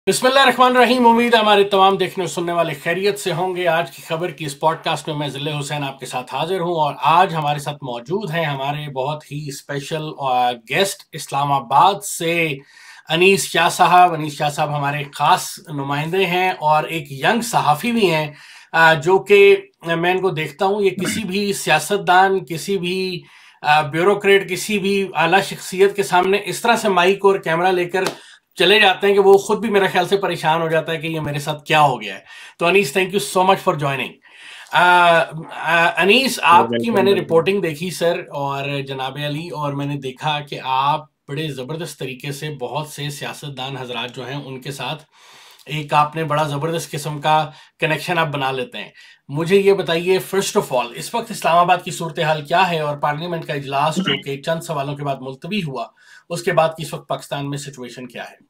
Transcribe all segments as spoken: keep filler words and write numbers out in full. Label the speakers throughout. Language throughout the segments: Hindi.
Speaker 1: बिस्मिल्लाहिर्रहमानिर्रहीम। उम्मीद है हमारे तमाम देखने और सुनने वाले खैरियत से होंगे। आज की खबर की इस पॉडकास्ट में मैं ज़िले हुसैन आपके साथ हाजिर हूं और आज हमारे साथ मौजूद हैं हमारे बहुत ही स्पेशल गेस्ट इस्लामाबाद से अनीस शाह साहब। अनीस शाह साहब हमारे ख़ास नुमाइंदे हैं और एक यंग सहाफ़ी भी हैं, अ, जो कि मैं इनको देखता हूं, ये किसी भी सियासतदान, किसी भी ब्यूरोक्रेट, किसी भी आला शख्सियत के सामने इस तरह से माइक और कैमरा लेकर चले जाते हैं कि वो खुद भी मेरे ख्याल से परेशान हो जाता है कि ये मेरे साथ क्या हो गया है। तो Anees, thank you so much for joining. Anees, आपकी
Speaker 2: वेलकम
Speaker 1: मैंने
Speaker 2: वेलकम।
Speaker 1: रिपोर्टिंग देखी सर और जनाब अली, और मैंने देखा कि आप बड़े ज़बरदस्त तरीके से बहुत से सियासतदान हजरात जो हैं उनके साथ एक आपने बड़ा ज़बरदस्त किस्म का कनेक्शन आप बना लेते हैं। मुझे ये बताइए, फर्स्ट ऑफ ऑल, इस वक्त इस्लामाबाद की सूरत हाल क्या है और पार्लियामेंट का इजलास जो कि चंद सवालों के बाद मुलतवी हुआ, उसके बाद की इस वक्त पाकिस्तान में सिचुएशन क्या है?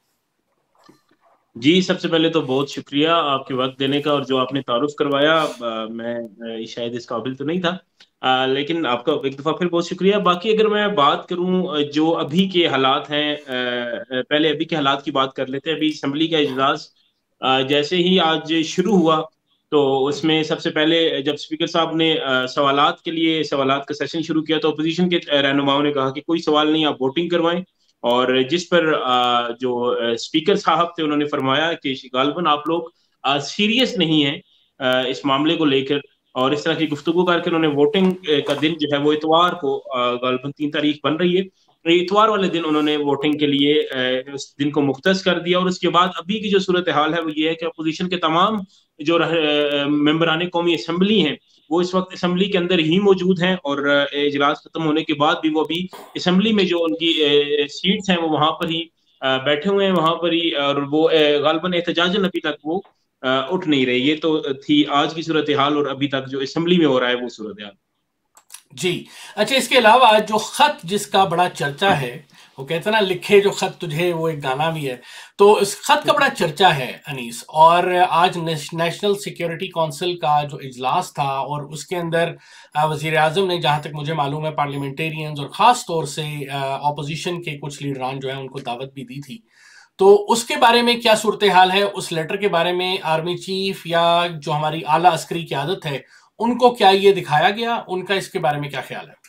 Speaker 2: जी, सबसे पहले तो बहुत शुक्रिया आपके वक्त देने का और जो आपने तारुफ करवाया। अ, मैं अ, शायद इस काबिल तो नहीं था, अ, लेकिन आपका एक दफ़ा फिर बहुत शुक्रिया। बाकी अगर मैं बात करूं अ, जो अभी के हालात हैं, अ, अ, पहले अभी के हालात की बात कर लेते हैं। अभी असम्बली का इजलास अ, जैसे ही आज शुरू हुआ, तो उसमें सबसे पहले जब स्पीकर साहब ने अ, सवालात के लिए सवालात का सेशन शुरू किया, तो अपोजिशन के रहनुमाओं ने कहा कि कोई सवाल नहीं, आप वोटिंग करवाएं। और जिस पर अ, जो अ, स्पीकर साहब थे, उन्होंने फरमाया कि गालिबन आप लोग सीरियस नहीं हैं अ, इस मामले को लेकर, और इस तरह की गुफ्तगू करके उन्होंने वोटिंग का दिन जो है वो इतवार को, अ, गालिबन तीन तारीख बन रही है, तो इतवार वाले दिन उन्होंने वोटिंग के लिए अ, उस दिन को मुख्तस कर दिया। और उसके बाद अभी की जो सूरत हाल है वो ये है कि अपोजिशन के तमाम जो मेंबरान कौमी असम्बली हैं, वो इस वक्त असम्बली के अंदर ही मौजूद हैं, और अ, इजलास खत्म होने के बाद भी वो अभी असम्बली में जो उनकी सीट्स हैं वो वहां पर ही अ, बैठे हुए हैं, वहां पर ही। और वो गालबन एहतजाजन अभी तक वो अ, उठ नहीं रही। ये तो थी आज की सूरत हाल, और अभी तक जो असम्बली में हो रहा है वो सूरत हाल।
Speaker 1: जी। अच्छा, इसके अलावा जो खत जिसका बड़ा चर्चा है, वो कहते हैं ना, लिखे जो खत तुझे, वो एक गाना भी है। तो इस खत का बड़ा चर्चा है अनीस, और आज नेश, नेशनल सिक्योरिटी काउंसिल का जो इजलास था और उसके अंदर वजीर आजम ने, जहां तक मुझे मालूम है, पार्लियामेंटेरियंस और खास तौर से अपोजिशन के कुछ लीडरान जो है उनको दावत भी दी थी। तो उसके बारे में क्या सूरत हाल है? उस लेटर के बारे में आर्मी चीफ या जो हमारी आला अस्करी क़यादत है, उनको क्या ये दिखाया गया? उनका इसके बारे में क्या ख्याल है?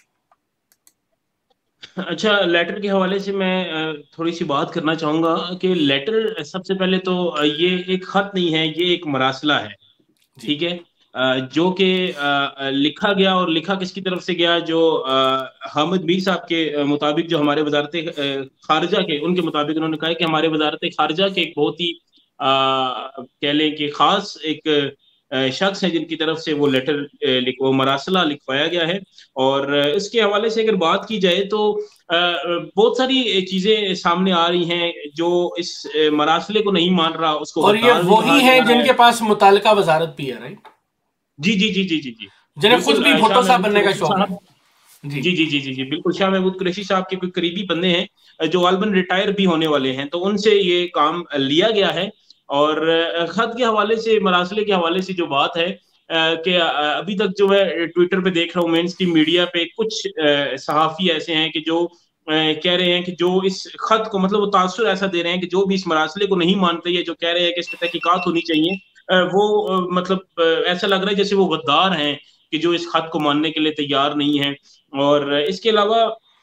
Speaker 2: अच्छा, लेटर के हवाले से मैं अ, थोड़ी सी बात करना चाहूंगा कि लेटर सबसे पहले तो अ, ये एक खत नहीं है, ये एक मरासला है।
Speaker 1: जी।
Speaker 2: ठीक है। अ, जो कि अ, अ, लिखा गया, और लिखा किसकी तरफ से गया? जो अ, हामिद मीर साहब के अ, मुताबिक, जो हमारे वजारत अ, खारजा के, उनके मुताबिक उन्होंने कहा है कि हमारे वजारत खारजा के एक बहुत ही अ, कह लें कि खास एक अ, शख्स है जिनकी तरफ से वो लेटर अ, लिख वो मरासला लिखवाया गया है। और अ, इसके हवाले से अगर बात की जाए तो अ, अ, बहुत सारी चीजें सामने आ रही हैं। जो इस अ, मरासले को नहीं मान रहा उसको
Speaker 1: और ये
Speaker 2: गद्दार भी कहा
Speaker 1: वही
Speaker 2: जा
Speaker 1: हैं
Speaker 2: रहा है।
Speaker 1: जिनके पास मुतालिका वजारत भी है, राइट?
Speaker 2: जी जी जी जी जी जी।
Speaker 1: जिन्हें खुद
Speaker 2: बिल्कुल।
Speaker 1: भी
Speaker 2: अ, शाह
Speaker 1: भुट्टो साहब
Speaker 2: महमूद
Speaker 1: बनने का
Speaker 2: कुरैशी
Speaker 1: शौक है।
Speaker 2: साहब।
Speaker 1: जी।
Speaker 2: जी जी जी जी जी बिल्कुल, शाह महमूद कुरैशी साहब के कोई करीबी बंदे हैं, अ, जो गालिबन रिटायर भी होने वाले हैं, तो उनसे ये काम अ, लिया गया है। और अ, खत के हवाले से, मरासले के हवाले से जो बात है, अ, कि अ, अभी तक जो मैं ट्विटर पे देख रहा हूँ, मेन स्ट्रीम मीडिया पे कुछ अ, सहाफ़ी ऐसे हैं कि जो अ, कह रहे हैं कि जो इस खत को, मतलब वो तासुर ऐसा दे रहे हैं कि जो भी इस मरासले को नहीं मानते, ये जो कह रहे हैं कि इस पर तहकीकात होनी चाहिए, अ, वो अ, मतलब अ, ऐसा लग रहा है जैसे वो गद्दार हैं कि जो इस खत को मानने के लिए तैयार नहीं है। और इसके अलावा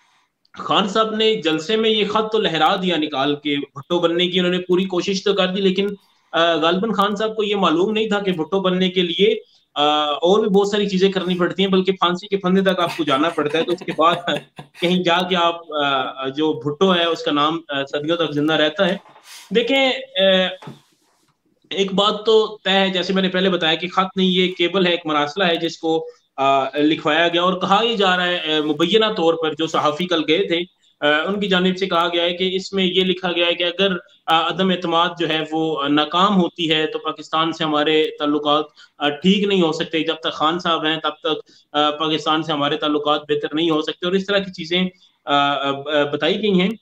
Speaker 2: खान साहब ने जलसे में ये खत तो लहरा दिया निकाल के, भुट्टो बनने की उन्होंने पूरी कोशिश तो कर दी, लेकिन अ, गालिबन खान साहब को ये मालूम नहीं था कि भुट्टो बनने के लिए अ, और भी बहुत सारी चीजें करनी पड़ती हैं, बल्कि फांसी के फंदे तक आपको जाना पड़ता है। तो उसके बाद कहीं जाके आप अ, जो भुट्टो है उसका नाम अ, सदियों तक जिंदा रहता है। देखें, एक बात तो तय है, जैसे मैंने पहले बताया कि खत नहीं, ये केबल है, एक मरासला है जिसको अ, लिखवाया गया। और कहा ही जा रहा है, अ, मुबैना तौर पर जो सहाफ़ी कल गए थे, अ, उनकी जानिब से कहा गया है कि इसमें ये लिखा गया है कि अगर अ, अदम एतमाद जो है वो अ, नाकाम होती है, तो पाकिस्तान से हमारे ताल्लुकात अ, ठीक नहीं हो सकते। जब तक खान साहब हैं तब तक अ, पाकिस्तान से हमारे ताल्लुकात बेहतर नहीं हो सकते, और इस तरह की चीज़ें अ, अ, बताई गई हैं।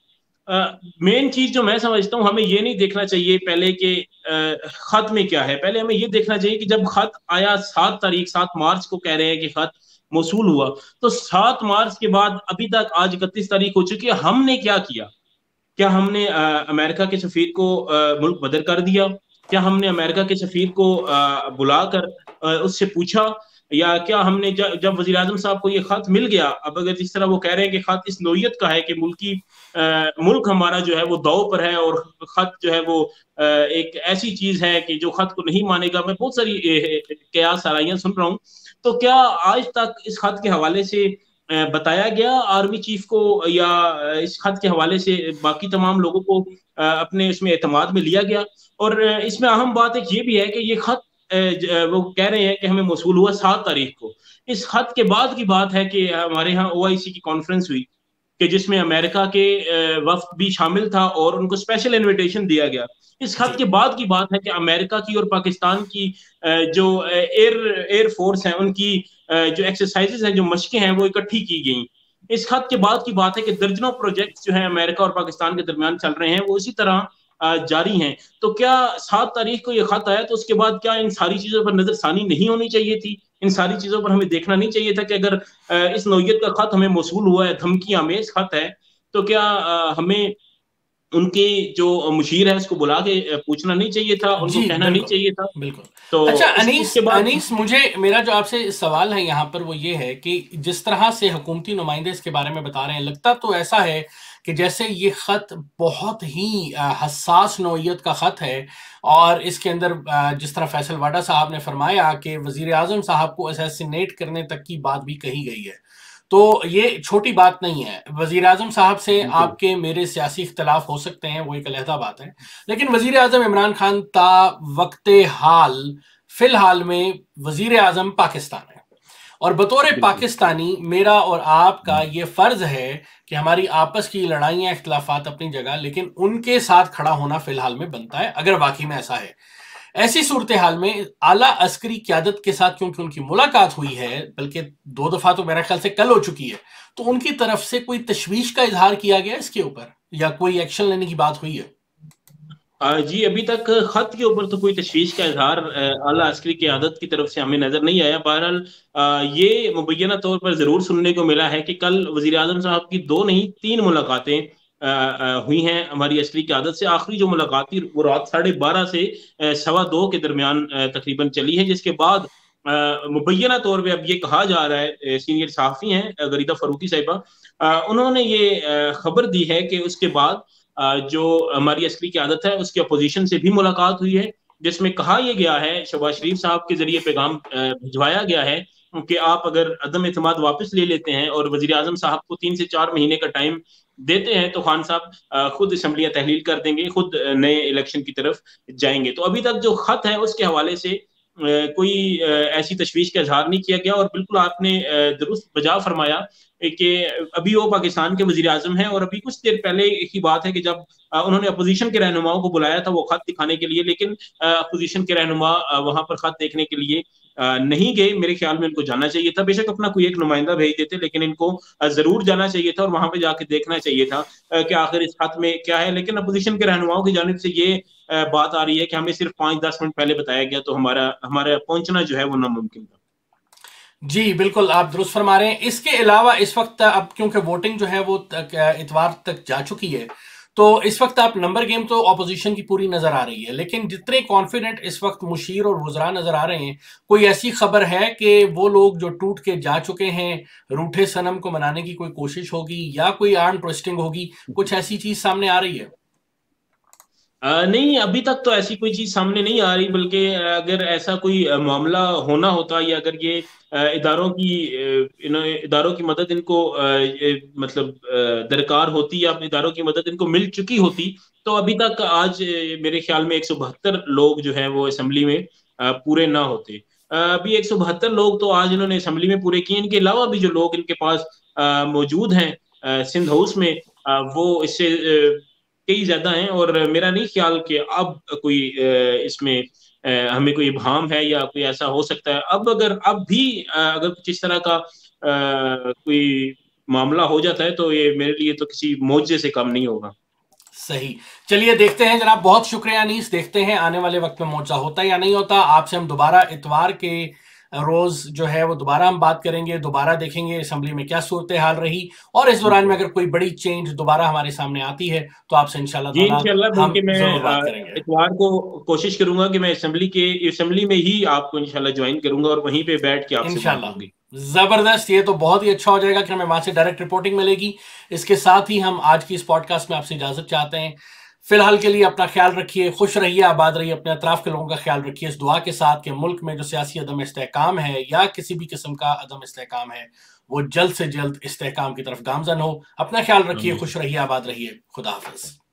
Speaker 2: मेन चीज जो मैं समझता हूँ, हमें ये नहीं देखना चाहिए पहले कि अ, खत में क्या है। पहले हमें ये देखना चाहिए कि जब खत आया, सात तारीख सात मार्च को कह रहे हैं कि खत मौसूल हुआ, तो सात मार्च के बाद अभी तक आज इकतीस तारीख हो चुकी है, हमने क्या किया? क्या हमने अमेरिका के सफीर को मुल्क बदर कर दिया? क्या हमने अमेरिका के सफीर को बुलाकर उससे पूछा? या क्या हमने जब जब वजीर आजम साहब को ये खत मिल गया, अब अगर जिस तरह वो कह रहे हैं कि खत इस नोयत का है कि मुल्की मुल्क हमारा जो है वो दाव पर है, और खत जो है वो एक ऐसी चीज है कि जो खत को नहीं मानेगा, मैं बहुत सारी कयास सराइयां सुन रहा हूँ। तो क्या आज तक इस खत के हवाले से बताया गया आर्मी चीफ को, या इस खत के हवाले से बाकी तमाम लोगों को अपने इसमें एतमाद में लिया गया? और इसमें अहम बात एक ये भी है कि ये खत वो कह रहे हैं कि हमें मौसूल हुआ सात तारीख को। इस खत के बाद की बात है कि हमारे यहाँ ओआईसी की कॉन्फ्रेंस हुई कि जिसमें अमेरिका के वफ्द भी शामिल था और उनको स्पेशल इनविटेशन दिया गया। इस खत के बाद की बात है कि अमेरिका की और पाकिस्तान की जो एयर एयर फोर्स है उनकी जो एक्सरसाइजेस हैं, जो मशकें हैं, वो इकट्ठी की गई। इस खत के बाद की बात है कि दर्जनों प्रोजेक्ट जो है अमेरिका और पाकिस्तान के दरमियान चल रहे हैं, वो इसी तरह जारी हैं। तो क्या सात तारीख को ये खत आया तो उसके बाद क्या इन सारी चीजों पर नजरसानी नहीं होनी चाहिए थी? इन सारी चीजों पर हमें देखना नहीं चाहिए था कि अगर इस नौयत का खत हमें मौसूल हुआ है, धमकी आमेज खत है, तो क्या हमें उनके जो मुशीर है उसको बुला के पूछना नहीं चाहिए था, उनको
Speaker 1: जी
Speaker 2: कहना नहीं
Speaker 1: बिल्कुल
Speaker 2: चाहिए था?
Speaker 1: बिल्कुल।
Speaker 2: तो
Speaker 1: अच्छा
Speaker 2: इस,
Speaker 1: अनीस
Speaker 2: इसके बाद
Speaker 1: अनीस मुझे मेरा जो आपसे सवाल है यहाँ पर वो ये है कि जिस तरह से हुकूमती नुमाइंदे इसके बारे में बता रहे हैं, लगता तो ऐसा है कि जैसे ये खत बहुत ही हसास नौयत का खत है, और इसके अंदर जिस तरह फैसल वाडा साहब ने फरमाया कि वजीर आजम साहब को असैसिनेट करने तक की बात भी कही गई है, तो ये छोटी बात नहीं है। वजीर आजम साहब से आपके मेरे सियासी इख्तलाफ हो सकते हैं, वो एक अलहदा बात है, लेकिन वजीर आजम इमरान खान ता वक्त हाल फिलहाल में वजीर आजम पाकिस्तान है, और बतौर पाकिस्तानी मेरा और आपका ये फर्ज है कि हमारी आपस की लड़ाइयां इख्तलाफात अपनी जगह, लेकिन उनके साथ खड़ा होना फिलहाल में बनता है अगर वाकई में ऐसा है। ऐसी सूरत हाल में आला अस्करी क्यादत के साथ क्योंकि उनकी मुलाकात हुई है, बल्कि दो दफा तो मेरे ख्याल से कल हो चुकी है, तो उनकी तरफ से कोई तशवीश का इजहार किया गया इसके ऊपर, या कोई एक्शन लेने की बात हुई है?
Speaker 2: जी अभी तक खत के ऊपर तो कोई तशवीश का इजहार आला अस्करी की आदत की तरफ से हमें नजर नहीं आया। बहरहाल ये मुबैना तौर पर जरूर सुनने को मिला है कि कल वजीर आजम साहब की दो नहीं तीन मुलाकातें हुई हैं हमारी अस्करी की आदत से। आखिरी जो मुलाकात थी वो रात साढ़े बारह से सवा दो के दरमियान तकरीबन चली है, जिसके बाद मुबैना तौर पर अब ये कहा जा रहा है, सीनियर सहाफ़ी हैं गरीदा फरूकी साहिबा, उन्होंने ये खबर दी है कि उसके बाद जो हमारी अस्करी की आदत है उसकी अपोजिशन से भी मुलाकात हुई है, जिसमें कहा यह गया है, शहबाज शरीफ साहब के जरिए पैगाम भिजवाया गया है कि आप अगर अदम एतमाद वापस ले लेते हैं और वजीर आजम साहब को तीन से चार महीने का टाइम देते हैं, तो खान साहब खुद असम्बलियां तहलील कर देंगे, खुद नए इलेक्शन की तरफ जाएंगे। तो अभी तक जो खत है उसके हवाले से कोई ऐसी तशवीश का इजहार नहीं किया गया, और बिल्कुल आपने दुरुस्त बजा फरमाया कि अभी वो पाकिस्तान के वजीर आजम हैं, और अभी कुछ देर पहले की बात है कि जब उन्होंने अपोजिशन के रहनुमाओं को बुलाया था वो खत दिखाने के लिए, लेकिन अपोजिशन के रहनुमा वहां पर खत देखने के लिए नहीं गए। मेरे ख्याल में इनको जाना चाहिए था, बेशक अपना कोई एक नुमाइंदा भेज देते, लेकिन इनको जरूर जाना चाहिए था और वहां पे जाके देखना चाहिए था कि आखिर इस खत में क्या है। लेकिन अपोजिशन के रहनुमाओं की जानिब से ये बात आ रही है कि हमें सिर्फ पांच दस मिनट पहले बताया गया, तो हमारा हमारा पहुंचना जो है वो नामुमकिन था।
Speaker 1: जी बिल्कुल, आप दुरुस्त फरमा रहे हैं। इसके अलावा इस वक्त अब क्योंकि वोटिंग जो है वो इतवार तक जा चुकी है, तो इस वक्त आप नंबर गेम तो ऑपोजिशन की पूरी नजर आ रही है, लेकिन जितने कॉन्फिडेंट इस वक्त मुशीर और वज़रा नजर आ रहे हैं, कोई ऐसी खबर है कि वो लोग जो टूट के जा चुके हैं, रूठे सनम को मनाने की कोई कोशिश होगी या कोई आर्म ट्विस्टिंग होगी, कुछ ऐसी चीज सामने आ रही है?
Speaker 2: आ, नहीं, अभी तक तो ऐसी कोई चीज सामने नहीं आ रही, बल्कि अगर ऐसा कोई मामला होना होता, या अगर ये इदारों की इदारों की मदद इनको मतलब दरकार होती, या इदारों की मदद इनको मिल चुकी होती, तो अभी तक आज मेरे ख्याल में एक सौ बहत्तर लोग जो है वो असेंबली में पूरे ना होते। अभी एक सौ बहत्तर लोग तो आज इन्होंने असेंबली में पूरे किए। इनके अलावा भी जो लोग इनके पास मौजूद हैं सिंध हाउस में, वो इससे कई ज्यादा हैं, और मेरा नहीं ख्याल कि अब कोई इसमें हमें कोई इब्हाम है या कोई ऐसा हो सकता है। अब अगर अब भी अगर कुछ इस तरह का कोई मामला हो जाता है तो ये मेरे लिए तो किसी मौजे से कम नहीं होगा।
Speaker 1: सही, चलिए देखते हैं जनाब, बहुत शुक्रिया अनीस, देखते हैं आने वाले वक्त में मोर्चा होता है या नहीं होता। आपसे हम दोबारा इतवार के रोज जो है वो दोबारा हम बात करेंगे, दोबारा देखेंगे असेंबली में क्या सूरत हाल रही, और इस दौरान में अगर कोई बड़ी चेंज दोबारा हमारे सामने आती है तो आपसे इंशाल्लाह
Speaker 2: जी
Speaker 1: ताला
Speaker 2: इंशाल्लाह,
Speaker 1: हम
Speaker 2: बल्कि मैं
Speaker 1: जरूर
Speaker 2: अ,
Speaker 1: बात करेंगे।
Speaker 2: इतवार को कोशिश करूंगा कि मैं असेंबली के असेंबली में ही आपको इंशाल्लाह ज्वाइन करूंगा और वहीं पे बैठ के आपसे बात
Speaker 1: इंशाल्लाह
Speaker 2: होगी।
Speaker 1: जबरदस्त, ये तो बहुत ही अच्छा हो जाएगा कि हमें वहां से डायरेक्ट रिपोर्टिंग मिलेगी। इसके साथ ही हम आज की इस पॉडकास्ट में आपसे इजाजत चाहते हैं। फिलहाल के लिए अपना ख्याल रखिए, खुश रहिए, आबाद रहिए, अपने अतराफ के लोगों का ख्याल रखिए, इस दुआ के साथ कि मुल्क में जो सियासी अदम इस्तेहकाम है या किसी भी किस्म का अदम इस्तेहकाम है वो जल्द से जल्द इस्तेहकाम की तरफ गामजन हो। अपना ख्याल रखिए,
Speaker 2: आमीन।
Speaker 1: खुश रहिए, आबाद रहिए, खुदा हाफिज।